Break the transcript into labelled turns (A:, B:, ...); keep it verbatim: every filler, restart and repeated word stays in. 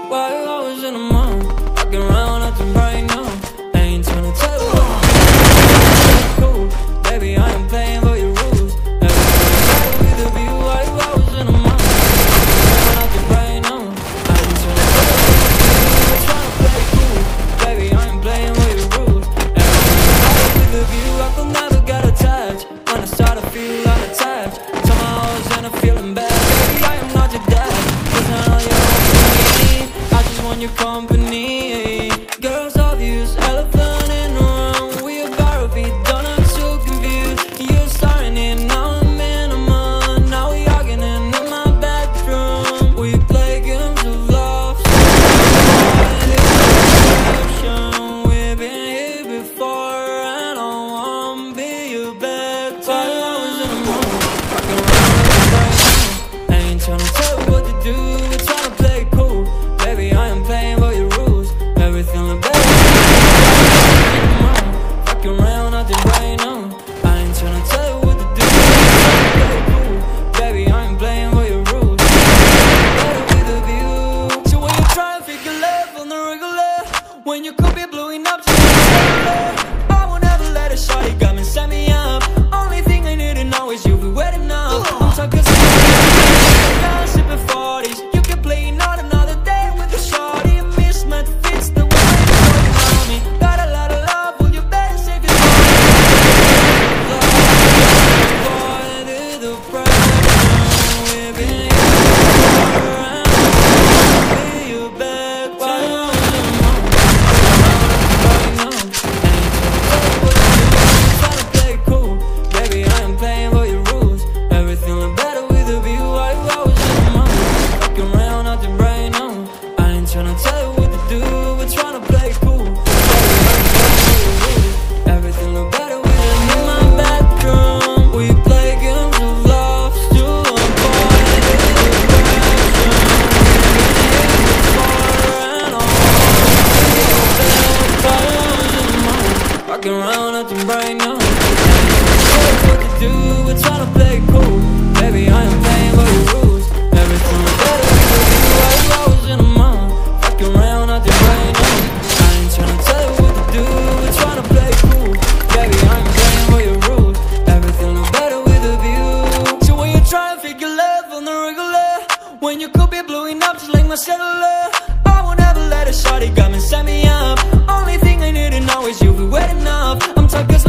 A: Why you always in the mood? Walking around acting right now. I ain't tryna tell you what I'm cool. Baby, I am playing by your rules. Everything with the view. Why you always in the mood? Walking around acting right now. I ain't tryna tell you what I'm tryna play cool. Baby, I am playing by your rules. Everything with the view. I could never get attached. When I start to feel unattached, somehow I was in a feeling bad. Baby, I am not your dad. Listen, all you I just want your company. Girls obvious, elephant in the room. We about to be done, I'm so confused. You're starting it, now I'm in a month. Now we arguing in my bedroom. We play games of love. We've been here before, and I wanna be your bed. While I was in the mood, rocking around right now. I ain't tryna tell you what to do, we're tryna play cool. Baby, I am playing by your rules. Everything look better. Fucking around, nothing right now. I ain't tryna tell you what to do. Play cool. Baby, I am playing by your rules. Better with a view. So when you try and figure love on the regular, when you could be blowing up just like a cellular, I won't ever let a shawty come and set me up. Only thing I need to know is you be wet enough. I'm talking sipping forties. You can play another another day with a shawty. A mismatch fits the way you around me. Got a lot of love, well you better save it. Boy, did the pressure. We've been around. Be your bed. Why you always in the mood? Right now. Ain't tryna play cool. Baby, I am playing by your rules. Everything look better with a view. Why you always in the mood? Fucking around, nothing right now. I ain't tryna tell you what to do. We're tryna play cool. Everything look better with a view. In my bedroom, we play games of love. Still on board with the pressure. Walking around nothing right now. What to do? We're tryna play cool. Baby, I am playing by your rules. Everything look better with a view. Why you always in the mood? Walking around nothing right now. I ain't tryna tell you what to do. We're tryna play cool. Baby, I am playing by your rules. Everything look better with a view. So when you try and figure love on the regular, when you could be blowing up just like my cellular, I won't ever let a shawty come and set me up. Only thing I need to know is you be wet enough. I'm talking